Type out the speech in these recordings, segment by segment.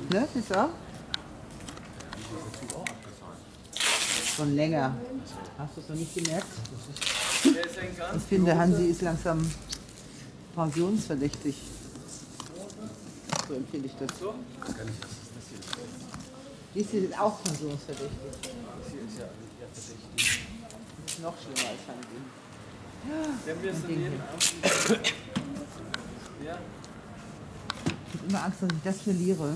Ne, siehst du auch? Schon länger. Hast du es noch nicht gemerkt? Ich finde, Hansi ist langsam pensionsverdächtig. So empfinde ich das. Die ist jetzt auch pensionsverdächtig. Das ist noch schlimmer als Hansi. Ja, ich habe immer Angst, dass ich das verliere.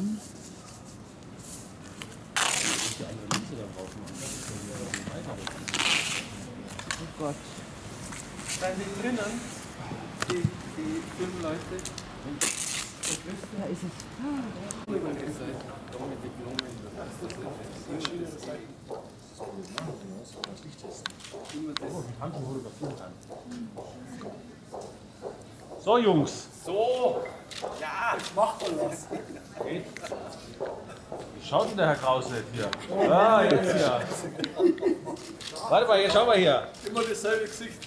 Oh Gott. Seid ihr drinnen? Die 5 Leute? Da ist es. So, Jungs. So! Ja, ich mach doch was. Wie schaut denn der Herr Krause jetzt hier? Ah, jetzt hier. Warte mal, hier, schau mal hier. Immer dasselbe Gesicht.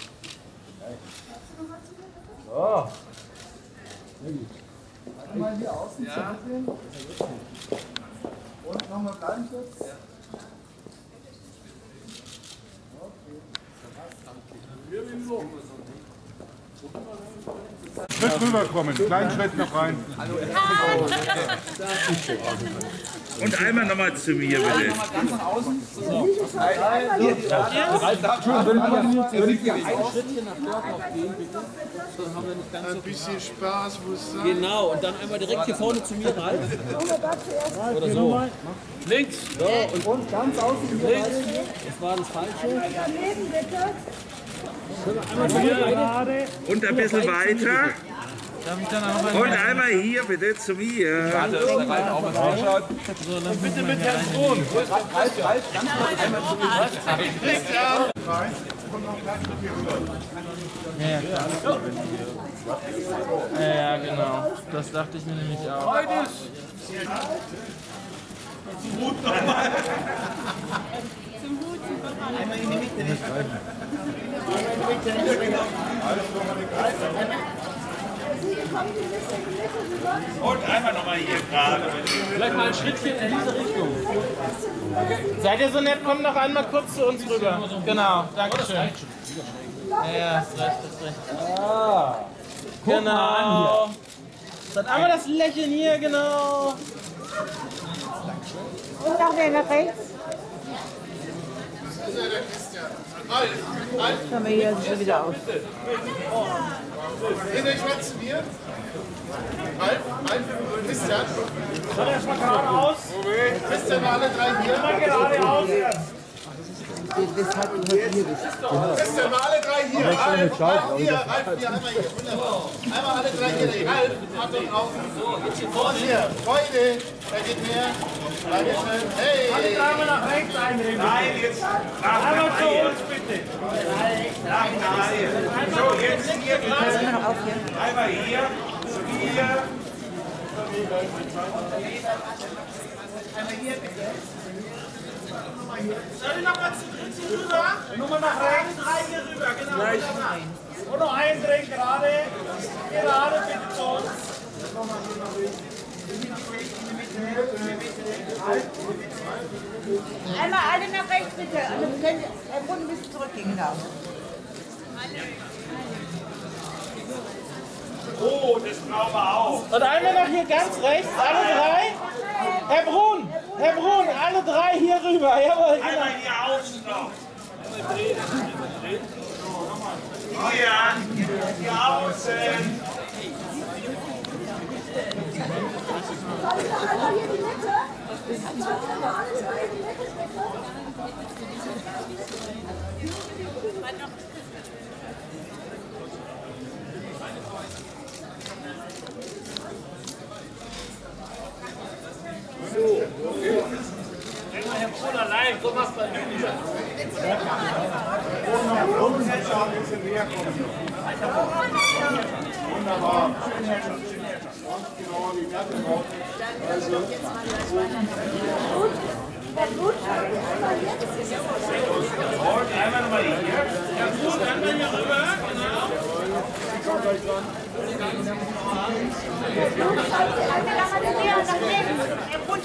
So. Mal hier außen Ja. und nochmal bleiben kurz. Ja. Schritt rüberkommen, kleinen Schritt noch rein. Und einmal nochmal zu mir, bitte. Ganz nach außen. Ein bisschen Spaß muss sein. Genau, und dann einmal direkt hier vorne zu mir rein. Oder so. Links. So, und Ganz außen. links. Das war das Falsche. Und ein bisschen weiter. Und einmal hier, bitte, zu mir. Warte, dass der Ralf auch mal draufschaut. Bitte mit Herrn Sohn. Ja, genau. Das dachte ich mir nämlich auch. Einmal in die Mitte. Und einmal nochmal hier gerade. Vielleicht mal ein Schrittchen in diese Richtung. Seid ihr so nett, kommt noch einmal kurz zu uns rüber. Genau, danke schön. Ja, hast recht, hast recht. Ah. Genau. Dann einmal das Lächeln hier, genau. Und noch wer nach rechts. Schau mal, hier sieht schon wieder aus. Geht euch was zu mir? Ralf, Christian. Dann erstmal geradeaus. Christian, alle drei hier. Mal geradeaus jetzt. Weshalb du heute hier bist. Christian, mal alle drei hier. Ralf hier, einmal hier. Wunderbar. Einmal alle drei hier. Ralf, Achtung, auf. Und hier, Freude. Wer geht her? Dankeschön. Hey. Einmal nach rechts einreden. Nein, jetzt. Einmal zu uns bitte. So, jetzt hier bitte. Einmal hier, zu mir. Soll ich noch mal zu dritt hier rüber? Nochmal nach rechts. Drei hier rüber, genau. Und noch einen drehen gerade. Gerade bitte zu uns. Einmal alle nach rechts bitte. Also wir können Herr Brunn ein bisschen zurückgehen, genau. Oh, das brauchen wir auch. Und einmal noch hier ganz rechts, alle drei. Herr Brun, alle drei hier rüber. Jawohl, genau. Einmal hier außen noch. Hier außen. Herr Brun allein, so machst du das nicht. Oben jetzt auch ein bisschen näher kommen. Wunderbar. Genau, die Werte drauf. Und einmal nochmal hier. Herr Brun, einmal hier rüber. Genau. Herr Brunn,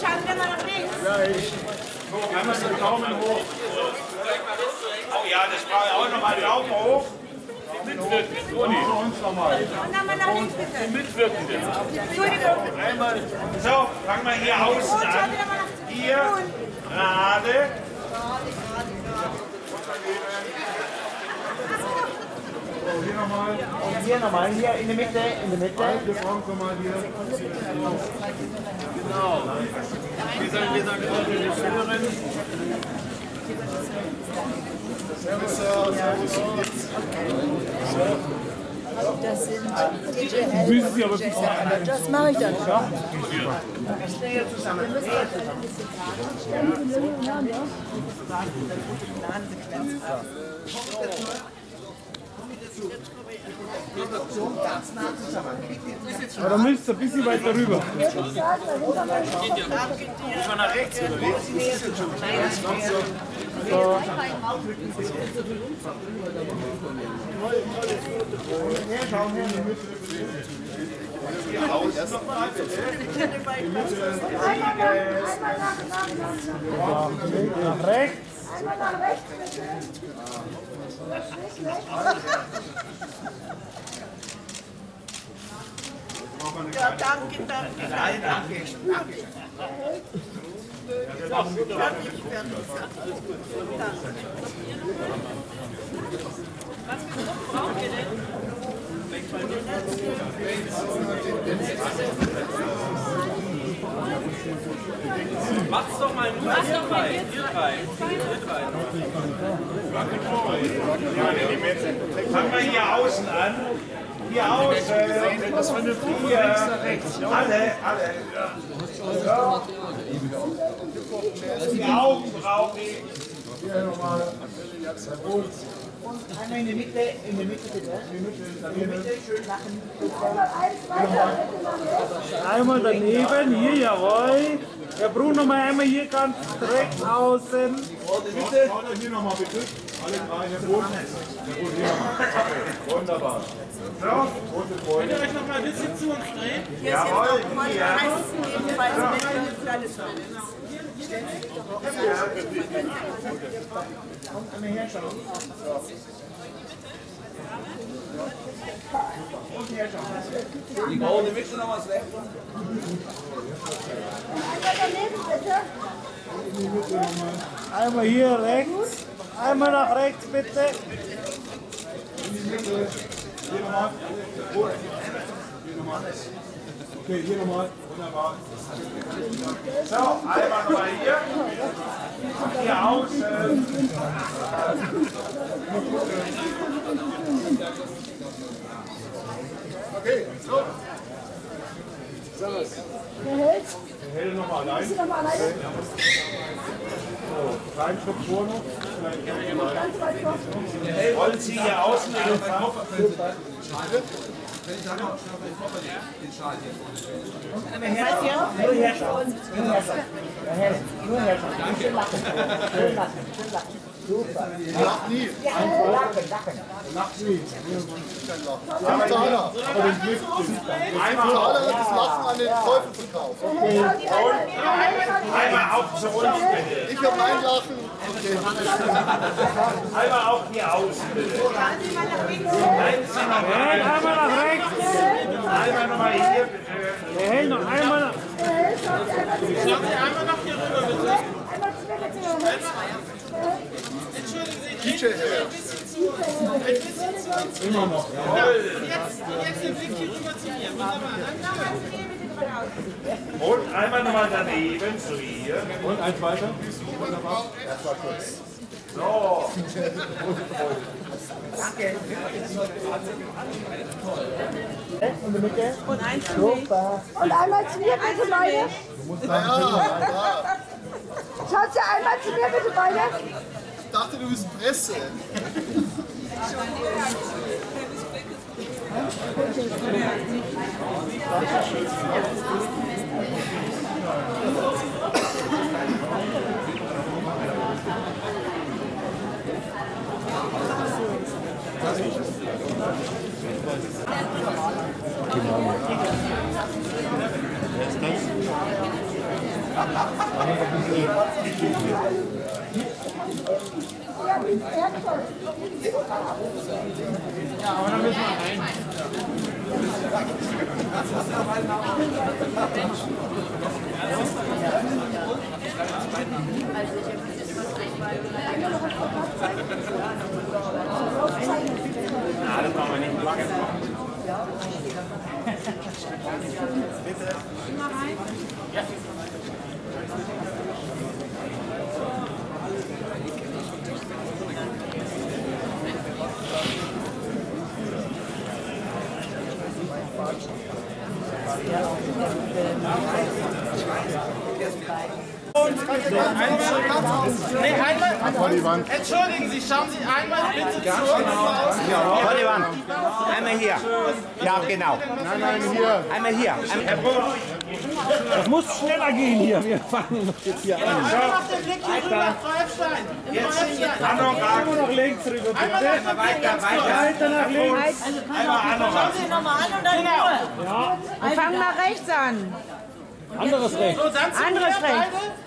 gleich. So, einmal den Daumen hoch. Oh ja, das brauche ich auch nochmal. Daumen hoch. Mitwirken, Toni. Uns nochmal. Und nochmal nach links bitte. Mitwirken jetzt. Entschuldigung. So, fangen wir hier außen an. Hier, gerade. Hier nochmal. Und hier nochmal, hier in der Mitte, in der Mitte. Wir brauchen nochmal hier. Wir sagen die Schülerin. Servus, servus. Das sind DJL. Das mache ich dann. Aber dann müsst ihr ein bisschen weiter rüber. Schon nach rechts unterwegs. Nach rechts. Ja, danke, danke. Nein, danke. Macht's doch mal, macht's doch mal. Ihr drei. Fangen wir hier außen an. Hier außen. Hier. Alle. Die Augen brauche ich. Einmal in der Mitte bitte. In der Mitte schön lachen. Einmal daneben, hier, jawohl. Herr Bruno, mal einmal hier ganz direkt außen. Bitte. Hier nochmal bitte. Alle drei, Herr Bruno. Wunderbar. Könnt ihr euch noch mal ein bisschen zu uns drehen? Hier ist jetzt noch mal ebenfalls mit alles Die goldene Mitte noch was weg. Einmal hier rechts. Einmal nach rechts, bitte. Hier nochmal. Okay, hier nochmal. Wunderbar. So, einmal nochmal hier. Hier außen. Okay, so. Servus. Helle nochmal allein. So, kleinen Schritt vor noch. Wollen Sie hier außen anfangen? Nur herrschauen. Schön lachen. Schön lachen. Super. Lach nie. Lacht nie. Taler. Einmal Taler hat das Lachen an den Teufel verkauft. Einmal auch zu uns bitte. Ich hab mein Lachen. Einmal auch hier außen bitte. Nein, Sie noch Hey, einmal nach rechts. einmal nochmal hier bitte. Hey, noch einmal nach. Schauen Sie einmal noch hier rüber, bitte. Entschuldigen Sie, DJ her. Immer noch. und jetzt den Blick hier rüber zu mir. Wunderbar, danke. Und einmal nochmal daneben, so hier. Und eins weiter. Wunderbar. So. In der Mitte. Und eins für mich. Super. Und einmal zu mir bitte beide. Ja, Schaut Sie einmal zu mir bitte beide. ich dachte, du bist Presse. Ja, aber dann müssen wir rein. Na, das machen wir nicht lange. Bitte. Immer rein. Ja. Nee, einmal. Entschuldigen Sie, schauen Sie einmal bitte zu uns. Vor die Wand. Einmal hier. Ja, genau. Nein, hier. Einmal hier. Das muss schneller gehen hier. Wir fangen jetzt hier an. Einmal noch den Blick hier rüber, Freifstein. Immer noch links rüber. Einmal Weiter nach links. Schauen Sie nochmal an und dann Genau. Wir fangen mal rechts an. Anderes rechts. So, dann sind Anderes wir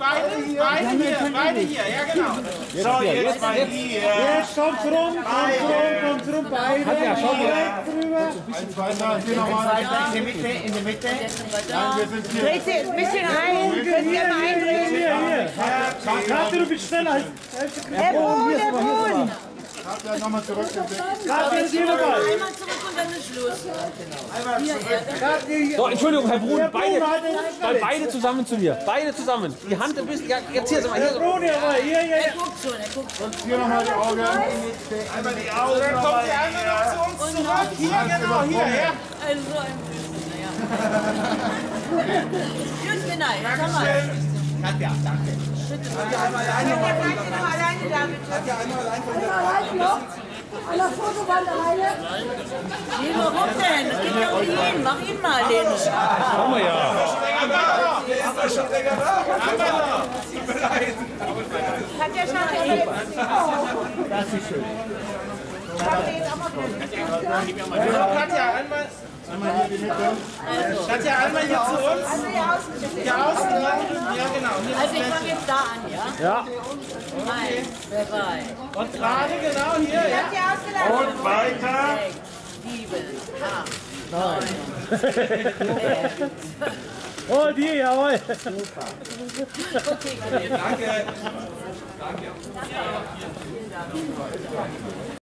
beide hier, ja genau. So, jetzt kommt's rum, beide. Ja, schau mal. In der Mitte. Dreht sie ein bisschen ein. Könnt ihr mal eindrehen? Hier. Katja, du bist schneller. Der Boden. Nochmal zurück. Katja, ist hier dabei. Einmal zurück und dann ist Schluss. So, Entschuldigung, Herr Brun, beide zusammen zu mir. Beide zusammen. Die Hand ein bisschen. Ja, jetzt hier, sag mal. Hier. Brun, hier. Er guckt schon, er guckt schon. Hier nochmal die Augen. Einmal die Augen. Dann kommt ihr einmal noch zu uns zurück. Hier, genau, hier. Also so ein bisschen, naja. Gut, genau, jetzt haben wir. Katja, danke. Einmal alleine da, bitte. Einmal allein noch. An der Fotowand alleine. Nee, warum denn? Das geht ja um ihn. Mach ihn mal, den. Haben wir ja. Katja, schau dir jetzt. Das ist schön. Schau dir jetzt auch mal gut. Katja, einmal. Katja, einmal hier zu uns. Also hier außen. Hier außen lang. Ja, genau. Hier Also ich fange jetzt da an, ja? Ja. 1, 2. und gerade genau hier. Ja. Katja ausgelassen. Und weiter. 6, 7, 8, 9. Oh, die, jawohl. Okay, danke.